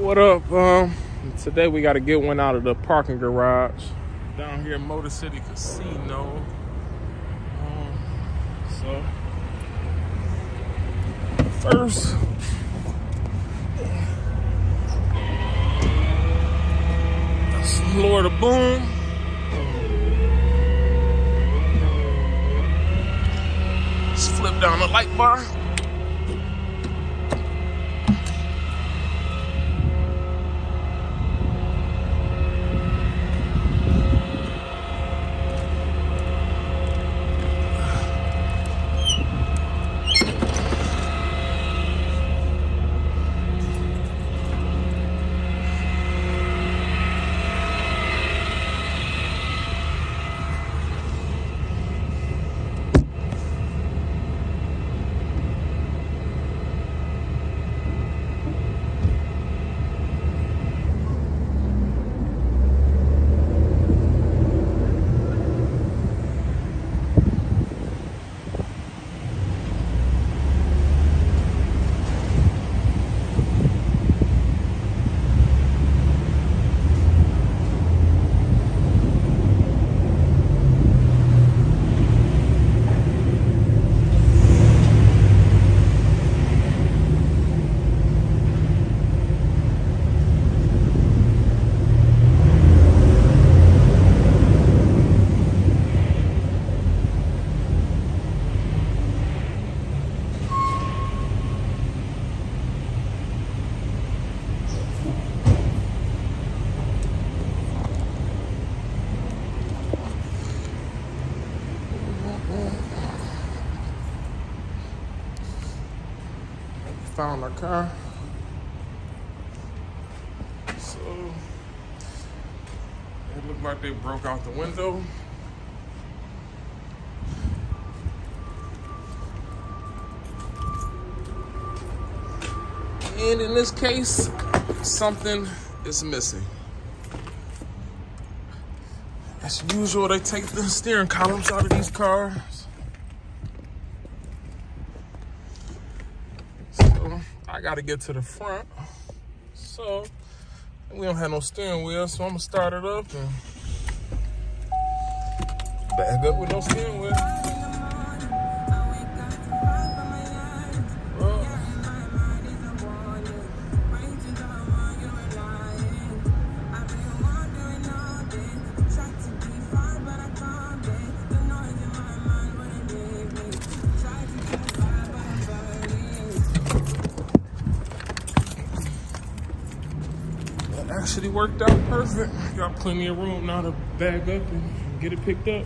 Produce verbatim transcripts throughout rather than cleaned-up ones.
What up? Um, today we got to get one out of the parking garage down here in Motor City Casino. Um, so first, let's lower the boom. Let's flip down the light bar. Found our car. So it looked like they broke out the window. And in this case, something is missing. As usual, they take the steering columns out of these cars. I gotta get to the front, so we don't have no steering wheel, so I'm gonna start it up and back up with no steering wheel. Well, actually worked out perfect. Got plenty of room now to bag up and get it picked up.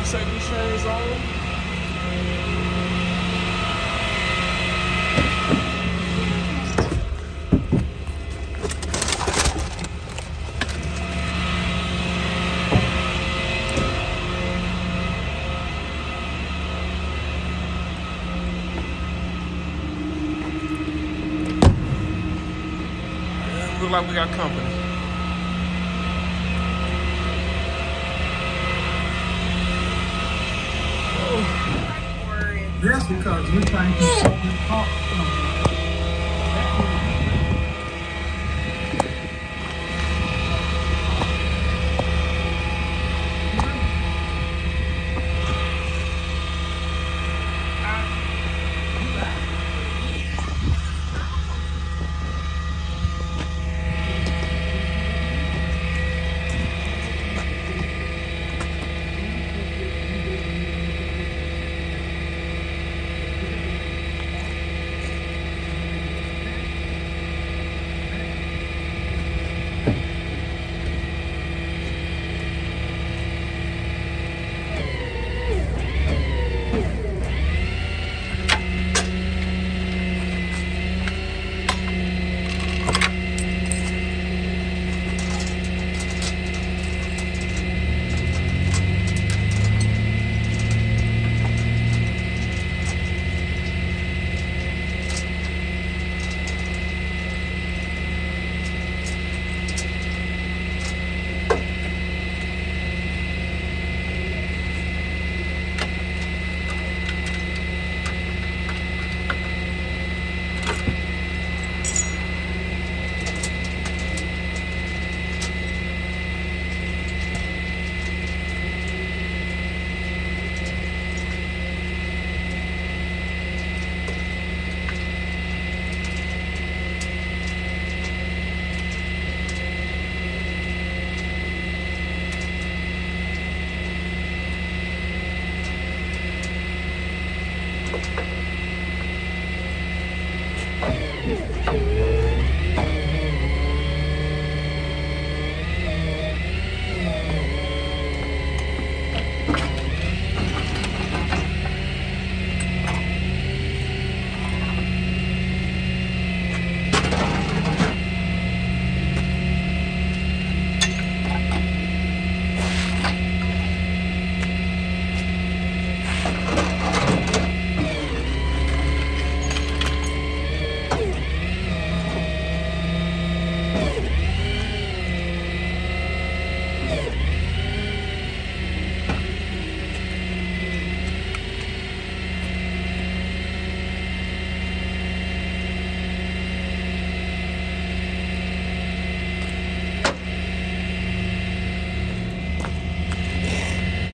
safety chains on. Look like we got company. Yes, because we're trying to talk.